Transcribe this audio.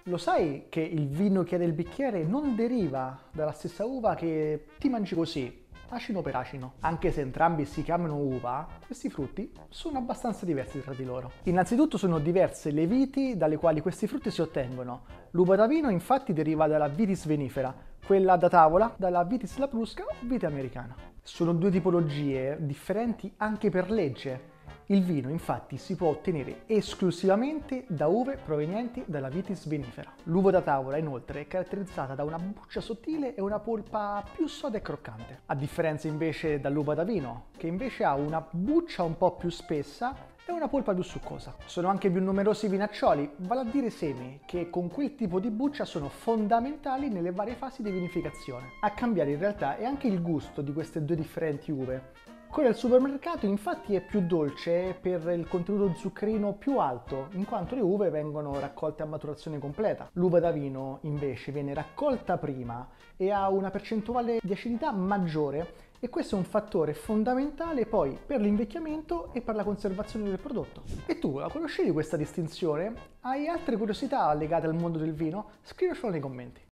Lo sai che il vino che è nel bicchiere non deriva dalla stessa uva che ti mangi così, acino per acino? Anche se entrambi si chiamano uva, questi frutti sono abbastanza diversi tra di loro. Innanzitutto sono diverse le viti dalle quali questi frutti si ottengono. L'uva da vino infatti deriva dalla Vitis vinifera, quella da tavola dalla Vitis labrusca o vite americana. Sono due tipologie differenti anche per legge. Il vino infatti si può ottenere esclusivamente da uve provenienti dalla Vitis vinifera. L'uva da tavola inoltre è caratterizzata da una buccia sottile e una polpa più soda e croccante, a differenza invece dall'uva da vino, che invece ha una buccia un po' più spessa e una polpa più succosa. Sono anche più numerosi i vinaccioli, vale a dire semi, che con quel tipo di buccia sono fondamentali nelle varie fasi di vinificazione. A cambiare in realtà è anche il gusto di queste due differenti uve. Quella del supermercato infatti è più dolce per il contenuto zuccherino più alto, in quanto le uve vengono raccolte a maturazione completa. L'uva da vino invece viene raccolta prima e ha una percentuale di acidità maggiore, e questo è un fattore fondamentale poi per l'invecchiamento e per la conservazione del prodotto. E tu la conoscevi questa distinzione? Hai altre curiosità legate al mondo del vino? Scrivicelo nei commenti.